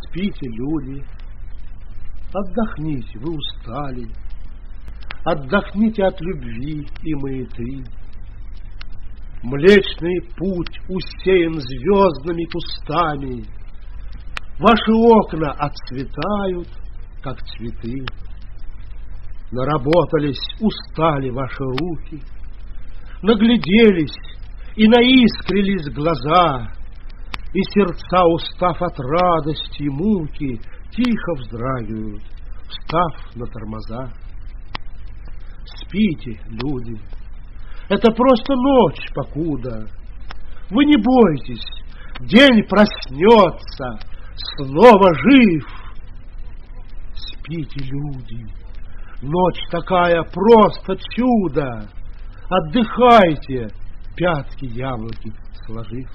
Спите, люди, отдохните, вы устали, отдохните от любви и маяты. Млечный путь усеян звездными кустами, ваши окна отцветают, как цветы. Наработались, устали ваши руки, нагляделись и наискрились глаза, и сердца, устав от радости и муки, тихо вздрагивают, встав на тормоза. Спите, люди, это просто ночь покуда. Вы не бойтесь, день проснется, снова жив. Спите, люди, ночь такая просто чудо. Отдыхайте, пятки яблоки сложив.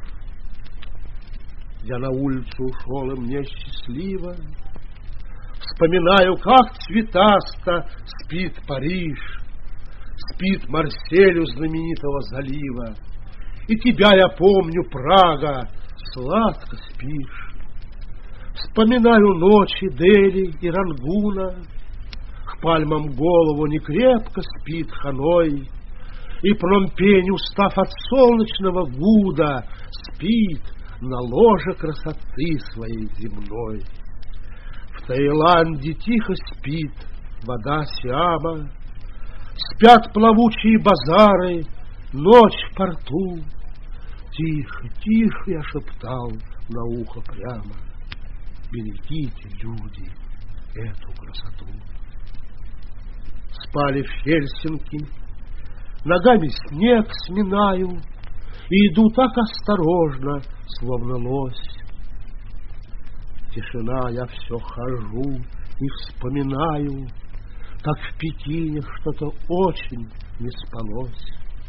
Я на улицу ушел, и мне счастливо. Вспоминаю, как цветасто спит Париж, спит Марсель у знаменитого залива. И тебя я помню, Прага, сладко спишь. Вспоминаю ночи Дели и Рангуна, к пальмам голову не крепко спит Ханой, и Пномпень, устав от солнечного гуда, спит на ложе красоты своей земной. В Таиланде тихо спит вода Сиама, спят плавучие базары, ночь в порту. Тихо, тихо я шептал на ухо прямо: берегите, люди, эту красоту. Спали в Хельсинки, ногами снег сминаю, и иду так осторожно, словно лось. Тишина, я все хожу и вспоминаю, как в Пекине что-то очень не спалось.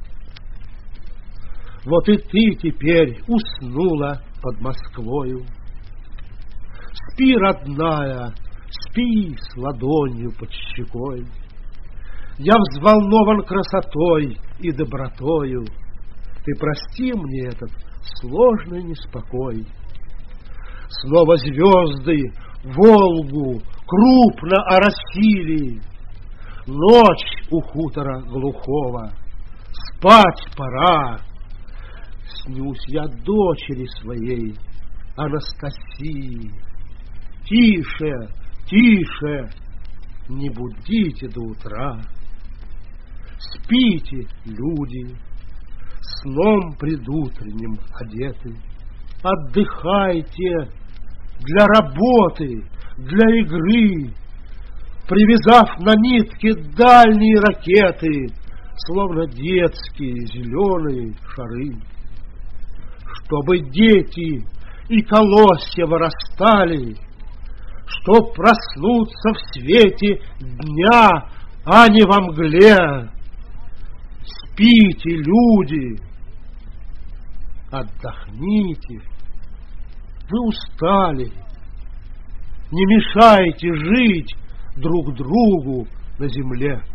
Вот и ты теперь уснула под Москвою. Спи, родная, спи с ладонью под щекой. Я взволнован красотой и добротою. Ты прости мне этот сложный неспокой. Снова звезды Волгу крупно оросили. Ночь у хутора глухого, спать пора. Снюсь я дочери своей, Анастасии. Тише, тише, не будите до утра. Спите, люди, сном предутренним одеты. Отдыхайте для работы, для игры, привязав на нитке дальние ракеты, словно детские зеленые шары. Чтобы дети и колосья вырастали, чтоб проснуться в свете дня, а не во мгле. Спите, люди, отдохните, вы устали, не мешайте жить друг другу на земле.